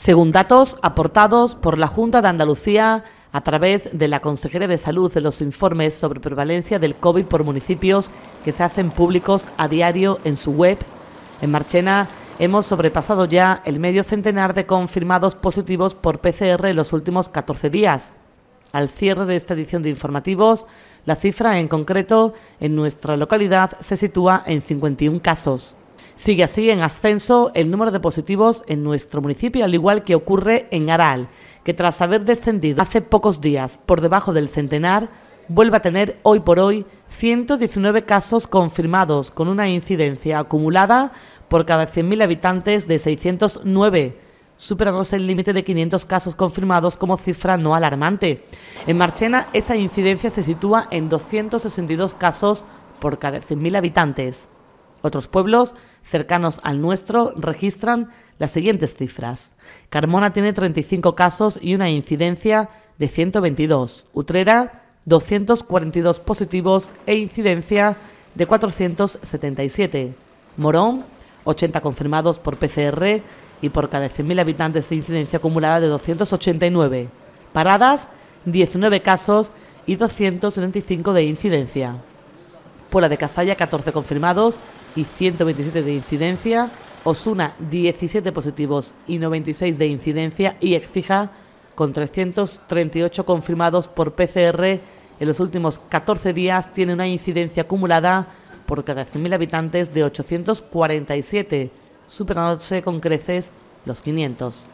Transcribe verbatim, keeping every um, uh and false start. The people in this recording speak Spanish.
Según datos aportados por la Junta de Andalucía a través de la Consejería de Salud de los informes sobre prevalencia del COVID por municipios que se hacen públicos a diario en su web, en Marchena hemos sobrepasado ya el medio centenar de confirmados positivos por P C R en los últimos catorce días. Al cierre de esta edición de informativos, la cifra en concreto en nuestra localidad se sitúa en cincuenta y un casos. Sigue así en ascenso el número de positivos en nuestro municipio, al igual que ocurre en Aral, que tras haber descendido hace pocos días por debajo del centenar, vuelve a tener hoy por hoy ciento diecinueve casos confirmados, con una incidencia acumulada por cada cien mil habitantes de seiscientos nueve, superándose el límite de quinientos casos confirmados como cifra no alarmante. En Marchena esa incidencia se sitúa en doscientos sesenta y dos casos por cada cien mil habitantes. Otros pueblos cercanos al nuestro registran las siguientes cifras. Carmona tiene treinta y cinco casos y una incidencia de ciento veintidós. Utrera, doscientos cuarenta y dos positivos e incidencia de cuatrocientos setenta y siete. Morón, ochenta confirmados por P C R y por cada cien mil habitantes de incidencia acumulada de doscientos ochenta y nueve. Paradas, diecinueve casos y doscientos setenta y cinco de incidencia. Puebla de Cazalla, catorce confirmados y ciento veintisiete de incidencia. Osuna, diecisiete positivos y noventa y seis de incidencia. Y Écija, con trescientos treinta y ocho confirmados por P C R en los últimos catorce días, tiene una incidencia acumulada por cada cien mil habitantes de ochocientos cuarenta y siete, superándose con creces los quinientos.